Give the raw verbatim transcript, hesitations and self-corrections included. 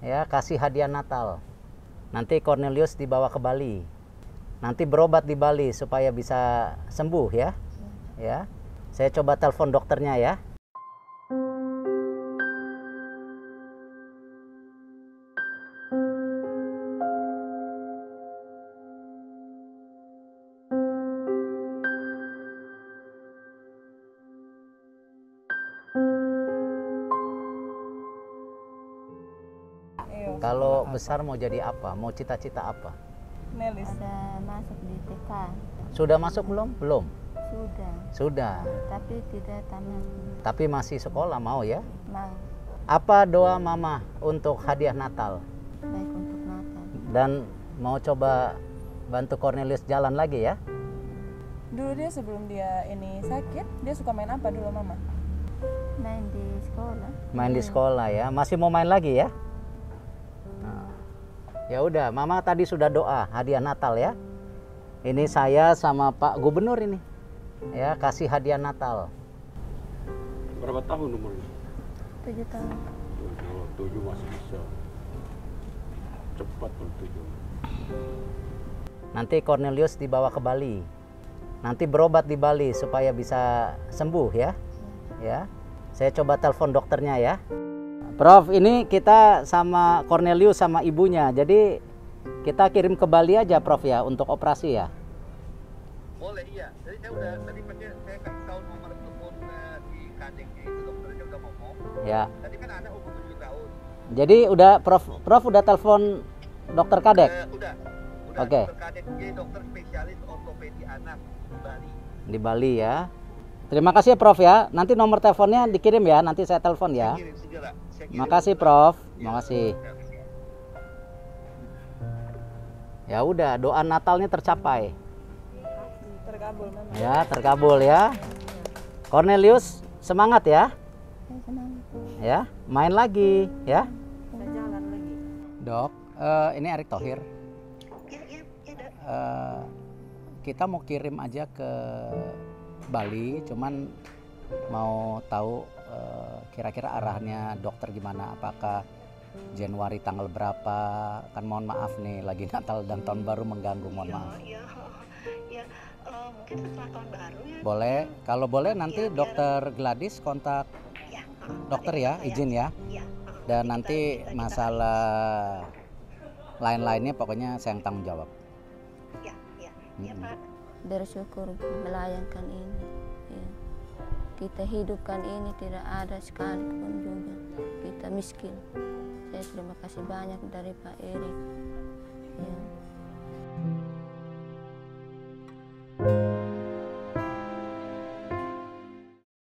Ya, kasih hadiah Natal. Nanti Cornelius dibawa ke Bali. Nanti berobat di Bali supaya bisa sembuh ya. Ya. Saya coba telepon dokternya ya. Kalau besar mau jadi apa? Mau cita-cita apa? Nelis. Ada masuk di T K. Sudah masuk belum? Belum. Sudah. Sudah. Tapi tidak tamat. Tapi masih sekolah mau ya? Mau. Apa doa Mama untuk hadiah Natal? Baik untuk Natal. Dan mau coba bantu Cornelius jalan lagi ya? Dulu dia sebelum dia ini sakit, dia suka main apa dulu Mama? Main di sekolah. Main di sekolah ya. Masih mau main lagi ya? Nah, ya udah, Mama tadi sudah doa hadiah Natal ya. Ini saya sama Pak Gubernur ini. Ya, kasih hadiah Natal. Berapa tahun umurnya? Tujuh tahun. Kalau tujuh masih bisa. Cepat kalau tujuh. Nanti Cornelius dibawa ke Bali. Nanti berobat di Bali supaya bisa sembuh ya. Ya. Saya coba telepon dokternya ya. Prof, ini kita sama Cornelius sama ibunya. Jadi kita kirim ke Bali aja Prof ya untuk operasi ya. Boleh, iya. Jadi saya udah tadi pakai saya kasih tahu nomor telepon uh, di kadeknya itu dokternya udah ngomong. Ya. Tadi kan anak umur tujuh tahun. Jadi udah Prof Prof udah telepon dokter kadek? Uh, udah. Udah. Oke. Dokter kadek jadi dokter spesialis ortopedi anak di Bali. Di Bali ya. Terima kasih Prof ya. Nanti nomor teleponnya dikirim ya. Nanti saya telepon ya. Saya kirim segera. Saya kirim. Makasih Prof. Ya. Makasih. Ya udah, doa Natalnya tercapai. Terkabul Mama. Ya, terkabul ya. Cornelius, semangat ya. Saya senang. Ya, main lagi ya. Saya jalan lagi. Dok, eh, ini Erick Thohir. Ya, ya, ya, Dok. Eh, kita mau kirim aja ke Bali, cuman mau tahu eh, kira-kira arahnya dokter gimana, apakah Januari tanggal berapa, kan mohon maaf nih lagi Natal dan Tahun Baru mengganggu, mohon maaf. Ya, ya, uh, mungkin setelah tahun baru ya. Boleh, kalau boleh nanti Ya, biar- dokter Gladys kontak Ya, dokter ya, izin ya. Ya. Dan nanti masalah lain-lainnya pokoknya saya yang tanggung jawab. Ya, ya, ya Mm-mm. Pak. Bersyukur melayangkan ini. Ya. Kita hidupkan ini tidak ada sekali pun juga. Kita miskin. Saya terima kasih banyak dari Pak Erik. Ya.